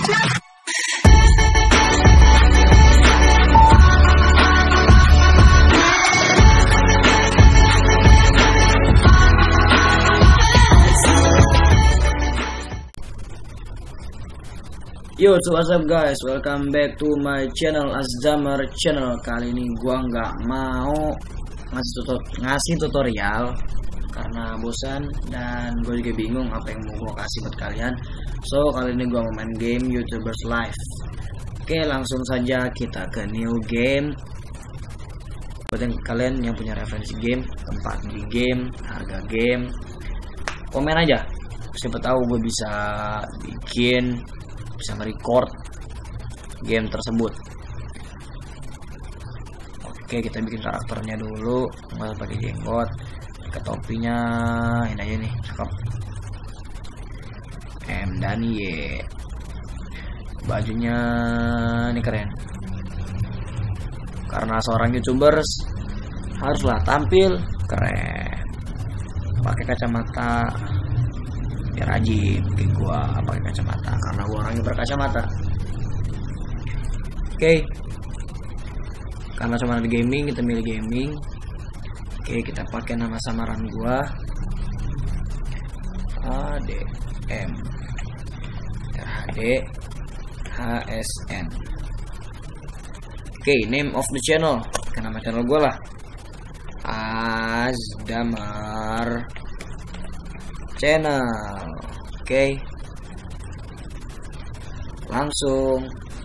Yo, what's up guys, welcome back to my channel Azdamar channel. Kali ini gua nggak mau ngasih tutorial karena bosan dan gue juga bingung apa yang mau gua kasih buat kalian. So kali ini gua mau main game YouTubers Live. Oke, langsung saja kita ke new game. Buat kalian yang punya referensi game, tempat di game, harga game, komen aja. Siapa tahu gue bisa bisa nge-record game tersebut. Oke, kita bikin karakternya dulu, nggak pakai jenggot, pakai topinya ini aja nih, cakep. M dan Y, bajunya ini keren. Karena seorang YouTubers haruslah tampil keren. Pakai kacamata biar rajin, kayak gua pakai kacamata karena gua orangnya berkacamata. Oke, karena cuma ada gaming, kita milih gaming. Oke, kita pakai nama samaran gua ADM RHD HSN. Oke, name of the channel, ke nama channel gua lah, Azdamar channel. Oke, langsung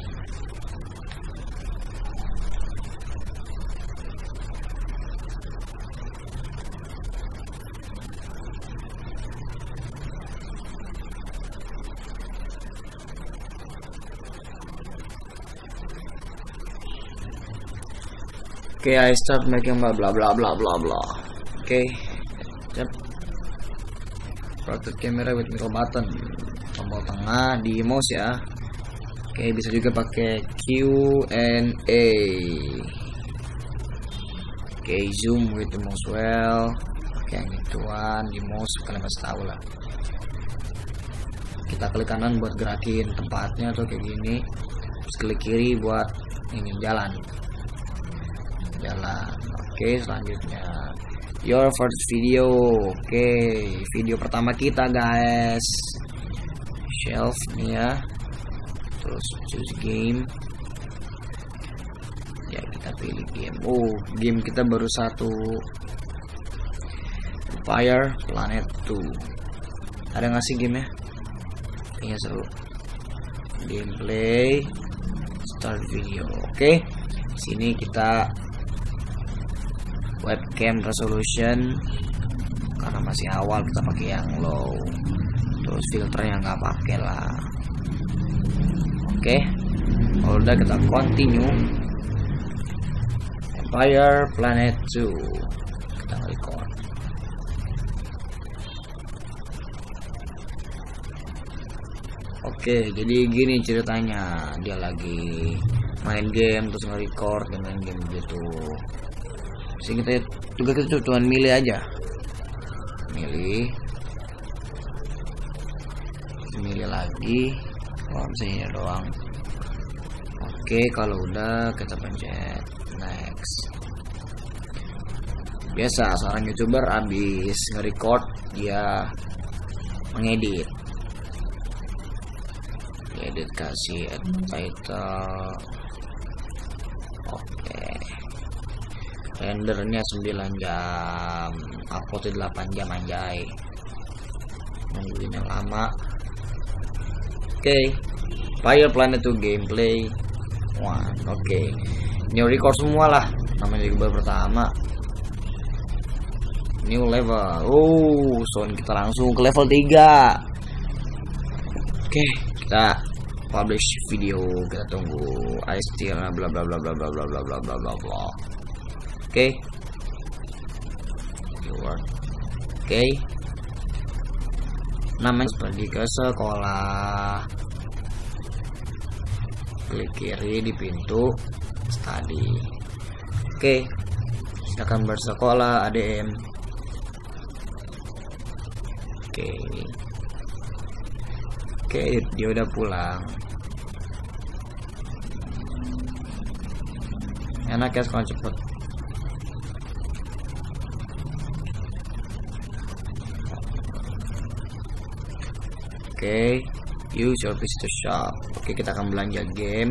oke, I start making blah blah blah blah blah blah. Oke, rotate camera with middle button, tombol tengah di mouse ya. Oke, bisa juga pakai Q and A. Oke, zoom with the mouse well, pakai yang ituan di mouse, kalian pasti tahu lah. Kita klik kanan buat gerakin tempatnya tuh kayak gini, terus klik kiri buat ini jalan. Oke, selanjutnya your first video. Oke, video pertama kita guys, shelf nih ya, terus choose game ya, kita pilih game. Game kita baru satu, Empire Planet 2. Ada nggak sih game ya? Kayaknya seru. Gameplay, start video. Oke, sini kita webcam resolution karena masih awal, kita pakai yang low, terus filternya nggak pakai lah. Oke, kalau udah kita continue. Empire Planet 2, kita record. Oke, jadi gini ceritanya, dia lagi main game terus nge-record dan main game gitu. Sehingga kita cuma milih aja, milih lagi, misalnya doang. Oke, kalau udah kita pencet next. Biasa seorang YouTuber abis nge-record dia mengedit, kasih title. Oke, rendernya 9 jam, upload 8 jam anjay, nungguin yang lama. Oke, Empire Planet 2 gameplay 1. Oke, new record semua lah, namanya juga baru pertama. New level. Sound kita langsung ke level 3. Oke, kita publish video, kita tunggu I still bla bla bla bla bla bla bla bla bla bla bla. Oke, namanya pergi ke sekolah, klik kiri di pintu study. Oke, silakan bersekolah ADM. Oke, dia udah pulang. Enak ya sekolah cepet. Oke, use your visitor shop. Oke, kita akan belanja game.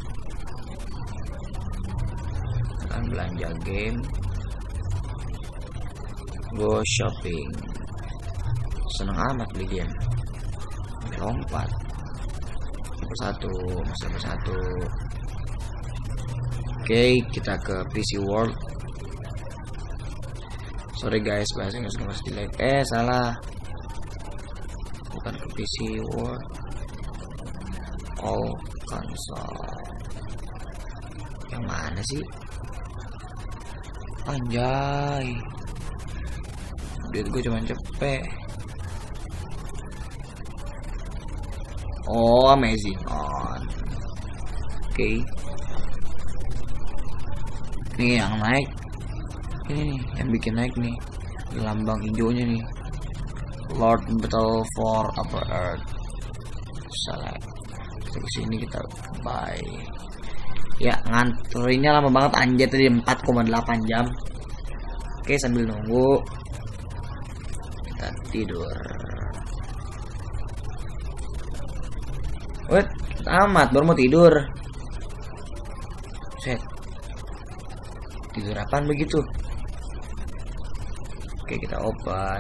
Go shopping. Seneng amat beli game. Lompat. Satu. Oke, kita ke PC World. Sorry guys, bahasanya masih jelek. Salah. Bukan ke PC World. All console. Yang mana sih? Anjay. Duit gue cuma cepet. Oh, amazing on. Oke. Nih yang naik. Ini nih, yang bikin naik nih. Lambang hijaunya nih. Lord Battle for Upper Earth. Select. Kita kesini kita buy. Ya, nganterinnya lama banget anjir, tadi 4,8 jam. Oke, sambil nunggu kita tidur. Wait, tamat baru mau tidur. Set. Tidur apaan begitu? Oke, kita open.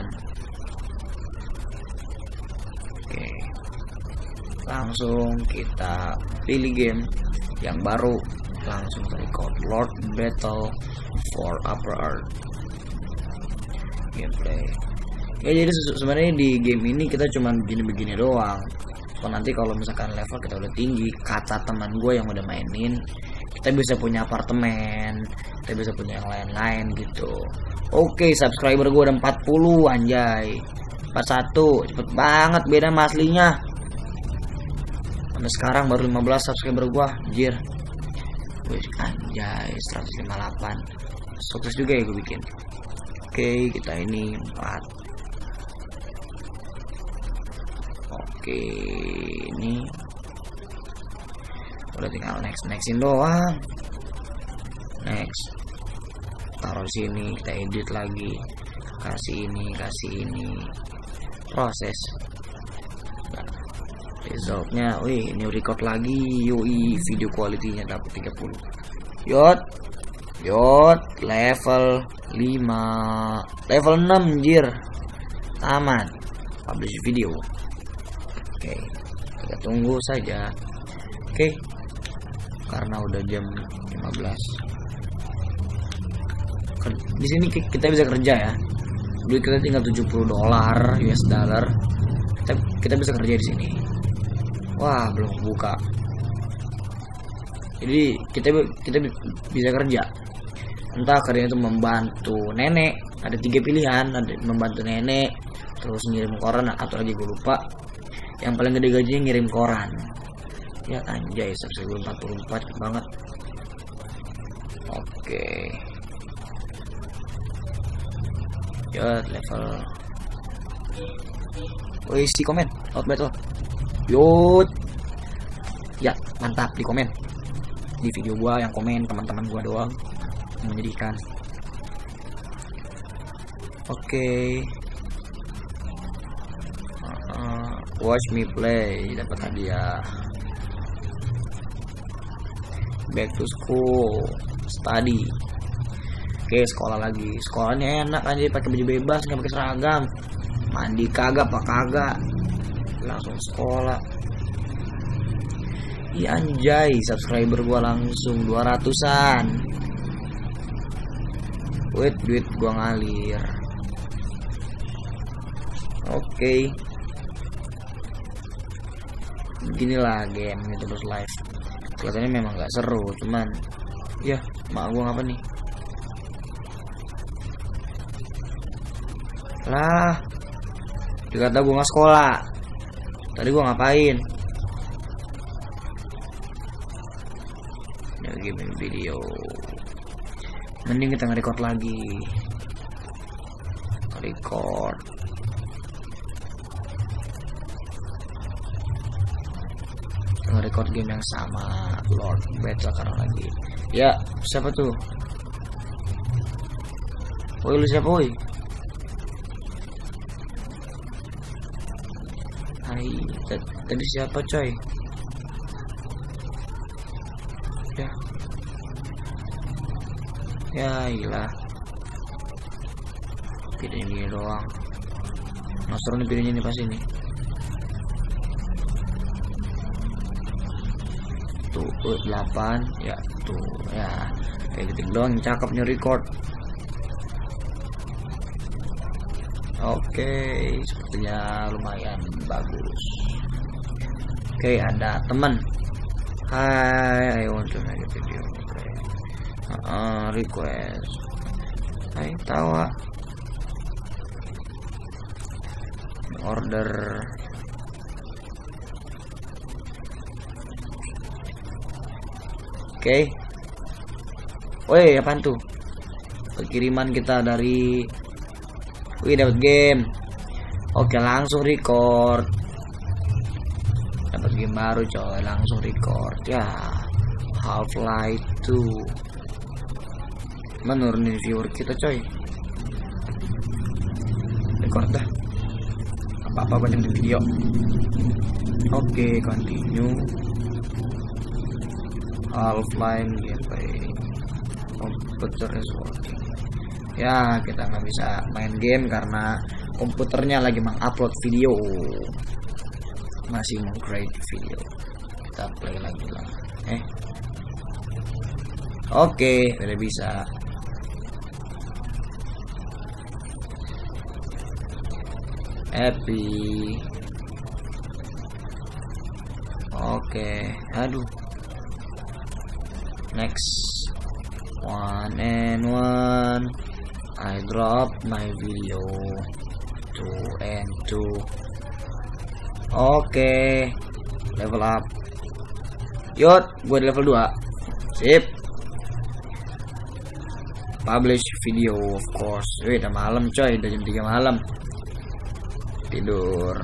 Oke. Langsung kita pilih game yang baru, langsung record Lord Battle for Upper Earth gameplay. Ya, jadi sebenarnya di game ini kita cuman begini-begini doang. So, nanti kalau misalkan level kita udah tinggi, kata teman gue yang udah mainin, kita bisa punya apartemen, kita bisa punya yang lain-lain gitu. Oke, subscriber gue udah 40 anjay. 41, cepet banget beda sama aslinya. Sampai sekarang baru 15 subscriber gua, anjir. Anjay, 158. Sukses juga ya gue bikin. Oke, kita ini 4. Oke, ini udah tinggal nextin doang. Next. Taruh sini, kita edit lagi. Kasih ini. Proses. Resultnya, wih, new record lagi, yoi, video quality-nya dapat 30. Yot, level 5, level 6 anjir. Tamat. Publish video. Oke, kita tunggu saja. Oke. Karena udah jam 15. Di sini kita bisa kerja ya. Duit kita tinggal $70 US dollar. Kita bisa kerja di sini. Wah, belum buka. Jadi kita bisa kerja. Entah kerja itu membantu nenek. Ada 3 pilihan, ada membantu nenek, terus ngirim koran, atau lagi gue lupa. Yang paling gede gajinya ngirim koran. Ya anjay, subscriber 44 banget. Oke. Ya level. Woi, si komen out battle. Yut. Ya, mantap di komen. Di video gua yang komen teman-teman gua doang. Menyedihkan. Oke. Watch me play, dapat hadiah. Back to school, study. Oke, sekolah lagi. Sekolahnya enak aja, pakai baju bebas, nggak pakai seragam. Mandi kagak, apa kagak. Langsung sekolah. Iya anjay, subscriber gua langsung 200-an. Wait, duit gua ngalir. Oke. Beginilah game itu terus live. Kelihatannya memang nggak seru, cuman ya mak gua ngapa nih? Lah, dikata gua nggak sekolah. Tadi gua ngapain? Ya game video. Mending kita nge-record lagi. Record. record game yang sama. Lord Battle sekarang lagi. Ya, siapa tuh? Woi, lu siapa woi? Hai, tadi siapa coy? Ya iyalah, videonya gini doang. Seru nih videonya nih pas ini. Tuh 8 ya, tuh ya kayak gitu doang, cakep nih record. Oke, sepertinya lumayan bagus. Oke, ada teman. Hai, I want to make a video. Request. Hai, tawa. Order. Oke. Woi, apaan tuh? Kiriman kita dari. Wih, dapat game. Oke, langsung record. Dapat game baru coy, langsung record. Ya, Half-Life 2. Menurunin viewer kita coy. Record dah. Apa-apa banyak di video. Oke, continue. Half-Life gameplay. Computer is working. Ya, kita nggak bisa main game karena komputernya lagi mengupload video, masih meng-create video. Kita play lagi lah. Oke, udah bisa. Happy. Oke, aduh. Next. 1 and 1. I drop my video. 2 and 2. Oke, level up. Yot, gue di level 2. Sip. Publish video, of course. Wih, udah malam coy, udah jam 3 malam. Tidur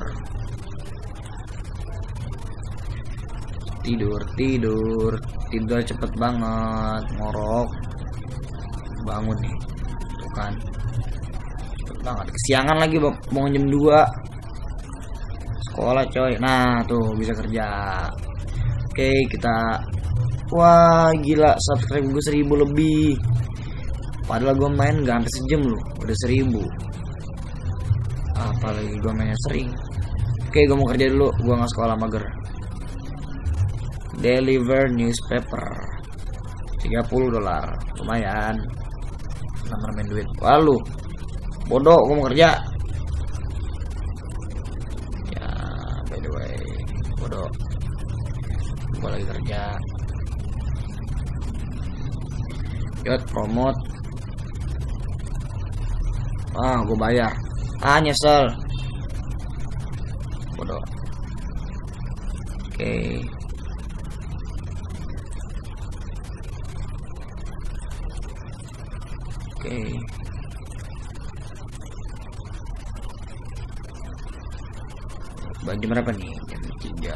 cepet banget. Ngorok bangun nih tuh kan, cepet banget. Kesiangan lagi mau jam 2 sekolah coy. Nah tuh bisa kerja. Oke, kita wah gila, subscribe gue 1000 lebih, padahal gue main gak sampai sejam loh udah 1000. Apalagi gue mainnya sering. Oke, gue mau kerja dulu, gue nggak sekolah, mager. Deliver newspaper $30, lumayan. Nomor main duit. Wah lu bodoh, gue mau kerja. Ya by the way, bodoh, gue lagi kerja. Yot, promote. Gue bayar. Nyesel. Bodoh. Oke. Jam berapa nih? Jam 3.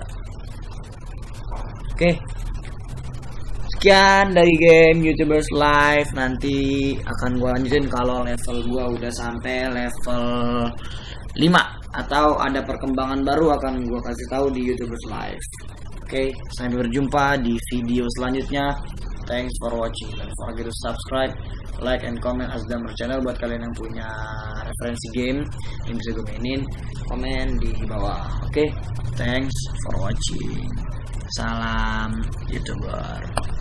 Oke. Sekian dari game YouTubers Live. Nanti akan gua lanjutin kalau level gua udah sampai level 5 atau ada perkembangan baru akan gua kasih tahu di YouTubers Live. Oke, sampai berjumpa di video selanjutnya. Thanks for watching. Don't forget to subscribe, like, and comment Asdamer channel buat kalian yang punya referensi game yang bisa gue mainin. Komen di bawah. Oke, thanks for watching. Salam YouTuber.